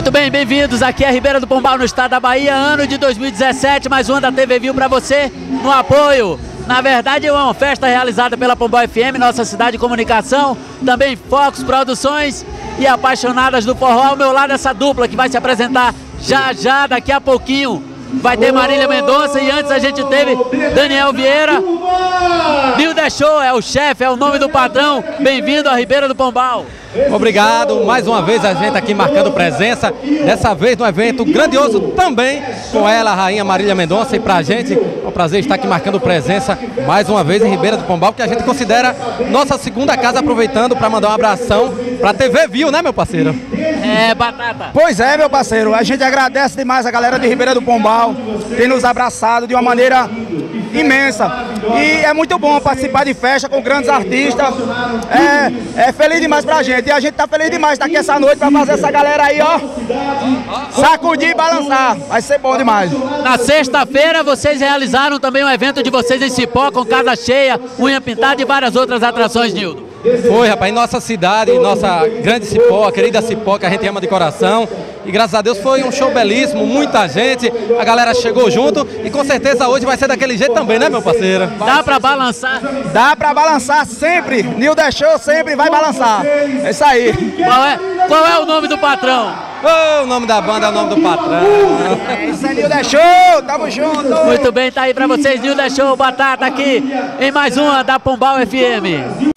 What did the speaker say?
Muito bem, bem-vindos. Aqui é Ribeira do Pombal, no estado da Bahia, ano de 2017. Mais uma da TV Viu para você, no apoio. Na verdade, é uma festa realizada pela Pombal FM, nossa cidade de comunicação. Também Fox Produções e Apaixonadas do Forró. Ao meu lado, essa dupla que vai se apresentar já, daqui a pouquinho. Vai ter Marília Mendonça e antes a gente teve Daniel Vieira. Nil Deixou é o chefe, é o nome do patrão. Bem-vindo a Ribeira do Pombal. Obrigado, mais uma vez a gente aqui marcando presença, dessa vez no evento grandioso também com ela, a rainha Marília Mendonça, e pra gente é um prazer estar aqui marcando presença mais uma vez em Ribeira do Pombal, que a gente considera nossa segunda casa, aproveitando para mandar um abração pra TV Viu, né, meu parceiro? É, Batata. Pois é, meu parceiro, a gente agradece demais a galera de Ribeira do Pombal, tem nos abraçado de uma maneira imensa, e é muito bom participar de festa com grandes artistas, é feliz demais pra gente, e a gente tá feliz demais daqui essa noite pra fazer essa galera aí, ó, sacudir e balançar, vai ser bom demais. Na sexta-feira vocês realizaram também um evento de vocês em Cipó, com casa cheia, unha pintada e várias outras atrações, Nildo. Foi, rapaz, em nossa cidade, nossa grande Cipó, a querida Cipó, que a gente ama de coração. E graças a Deus foi um show belíssimo, muita gente, a galera chegou junto e com certeza hoje vai ser daquele jeito também, né, meu parceiro? Dá pra balançar? Dá pra balançar sempre, Nil Deixou sempre vai balançar, é isso aí. Qual é o nome do patrão? O nome da banda é o nome do patrão. É isso aí, Nil Deixou, tamo junto. Muito bem, tá aí pra vocês, Nil Deixou, Batata aqui em mais uma da Pombal FM.